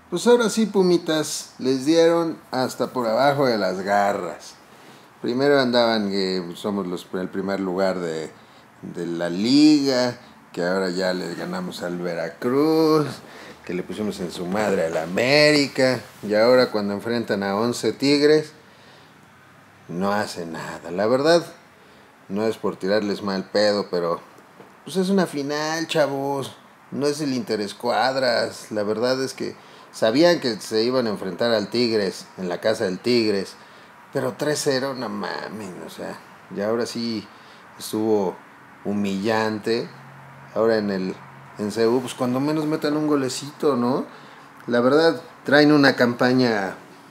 Pues ahora sí, Pumitas, les dieron hasta por abajo de las garras. Primero andaban que somos el primer lugar de la liga, que ahora ya les ganamos al Veracruz, que le pusimos en su madre al América, y ahora cuando enfrentan a 11 Tigres, no hacen nada. La verdad, no es por tirarles mal pedo, pero pues es una final, chavos. No es el Interescuadras. La verdad es que sabían que se iban a enfrentar al Tigres en la casa del Tigres. Pero 3-0, no mames, o sea, ya ahora sí estuvo humillante. Ahora en CU, pues cuando menos metan un golecito, ¿no? La verdad, traen una campaña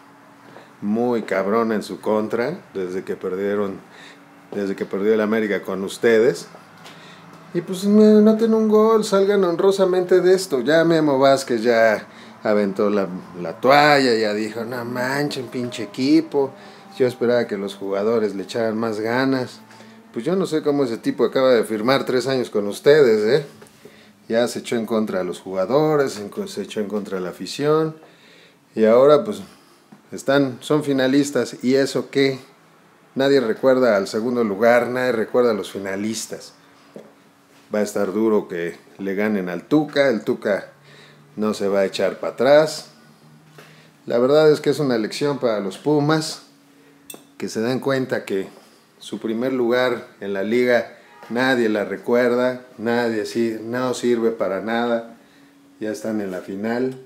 muy cabrona en su contra desde que perdió el América con ustedes. Y pues noten un gol, salgan honrosamente de esto. Ya Memo Vázquez ya aventó la toalla, ya dijo, no manchen, pinche equipo. Yo esperaba que los jugadores le echaran más ganas. Pues yo no sé cómo ese tipo acaba de firmar 3 años con ustedes, ¿eh? Ya se echó en contra de los jugadores, se echó en contra de la afición. Y ahora pues son finalistas. ¿Y eso qué? Nadie recuerda al segundo lugar, nadie recuerda a los finalistas. Va a estar duro que le ganen al Tuca. El Tuca no se va a echar para atrás. La verdad es que es una lección para los Pumas, que se den cuenta que su primer lugar en la liga nadie la recuerda, no sirve para nada. Ya están en la final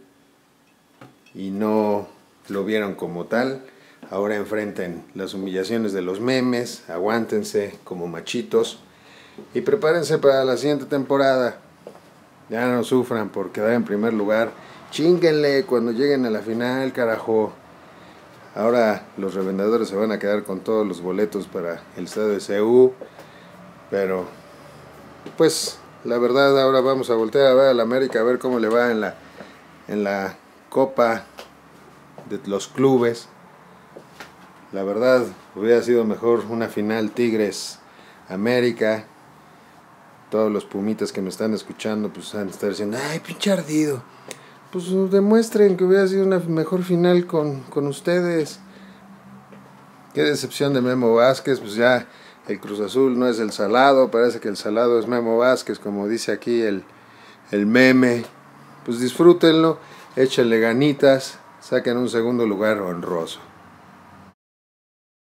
y no lo vieron como tal. Ahora enfrenten las humillaciones de los memes, aguántense como machitos y prepárense para la siguiente temporada. Ya no sufran por quedar en primer lugar. Chínguenle cuando lleguen a la final, carajo. Ahora los revendedores se van a quedar con todos los boletos para el estadio de CU. Pero, pues, la verdad, ahora vamos a voltear a ver al América, a ver cómo le va en la Copa de los Clubes. La verdad, hubiera sido mejor una final Tigres-América. Todos los pumitas que me están escuchando pues van a estar diciendo, ay, pinche ardido. Pues demuestren que hubiera sido una mejor final con ustedes. Qué decepción de Memo Vázquez, pues ya el Cruz Azul no es el Salado, parece que el Salado es Memo Vázquez, como dice aquí el meme. Pues disfrútenlo, échenle ganitas, saquen un segundo lugar honroso.